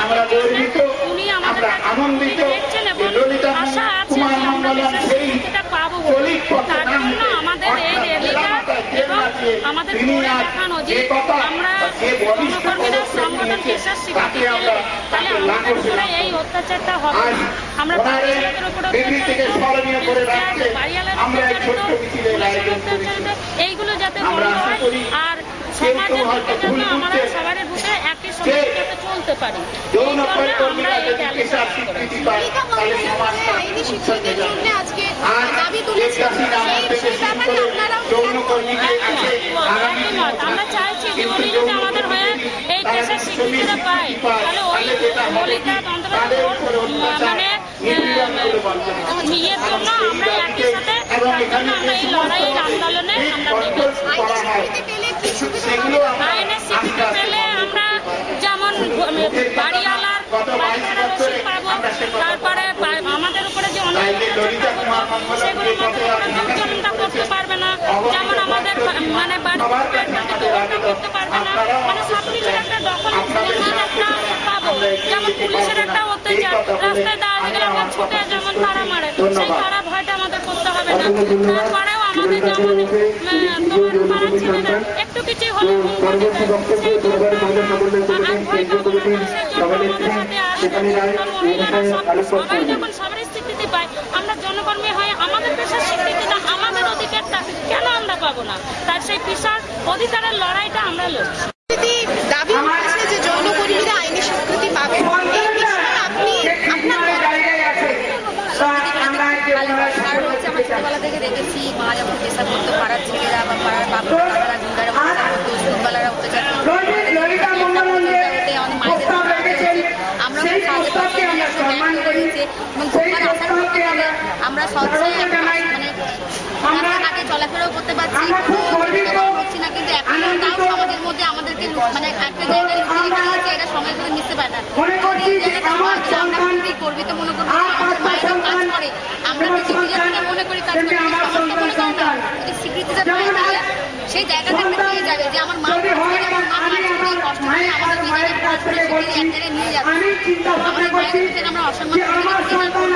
আমরা গর্বিত, আমরা আনন্দিত ললিতা কুমার মঙ্গলম সেই চলিত পথে নাম আমাদের এই রেলিটা এবং আমাদের করে দেখানো যে আমরা জনকর্মীরা সংগঠন পেশার স্বীকৃতি পেলে তাহলে আমাদের উপরে এই অত্যাচারটা হবে না। আমরা বাড়িয়ালাদের উপরে এইগুলো যাতে বন্ধ হয় আর সমাজের বুকের জন্য আমরা সবার বুকে একই সমাজ যাতে চলতে পারি, আমরা এই আমরা চাইছি যে উনি যদি আমাদের হয়ে এই পেশার স্বীকৃতিটা পায় তাহলে ওই ললিতা মানে ইয়ের জন্য আমরা একই সাথে আমরা এই লড়াইয়ের আন্দোলনে আমরা আইনের স্বীকৃতি পেলে আমরা যেমন বাড়িওয়ালার পাবো, তারপরে আমাদের উপরে যে অনেক সেগুলো লোকজনটা করতে পারবে না, যেমন আমাদের মানে করতে পারবে না, মানে সব কিছুর একটা দখল একটা পাবো, যেমন পুলিশের একটা অত্যাচার রাস্তায় দাঁড়িয়ে গেলে আমরা ছুটে যেমন তারা মারে সেই তারা ভয়টা আমাদের করতে হবে না। তারপরেও আমাদের যেমন তোমার পাড়ার ছেলেরা একটু কিছু হলে সবাই যখন সবারই স্বীকৃতি পায়, আমরা জনকর্মী হয়ে আমাদের পেশার স্বীকৃতিটা আমাদের অধিকারটা কেন আমরা পাবো না? তার সেই পেশার অধিকারের লড়াইটা আমরা লড়ছি। দাবি উঠেছে যে যৌনকর্মীরা আইনি স্বীকৃতি পাবে, ছোটবেলা থেকে দেখেছি মা যখন পেশাব করতো পাড়ার ছেলেরা বা পাড়ার বাবারা গুন্ডারা অত্যাচার আমরা রাস্তাঘাটে চলাফেরাও করতে পারছি হচ্ছি না, কিন্তু এখন তাও সমাজের মধ্যে আমাদেরকে মানে একটা জায়গায় লুকিয়ে এটা সমাজ করে মিশতে পারে না। আমরা খুবই গর্বিত মনে করবো, আমাদের মায়েরাও কাজ করে, আমরা মনে করি কাজ করি, স্বীকৃতিটা পেয়ে গেলে সেই জায়গাতে একটা পেয়ে যাবে যে আমার মা কষ্ট করে আমাদের নিজেদের এক জায়গায় নিয়ে যাচ্ছে, আমাদের মায়ের আমরা অসম্মান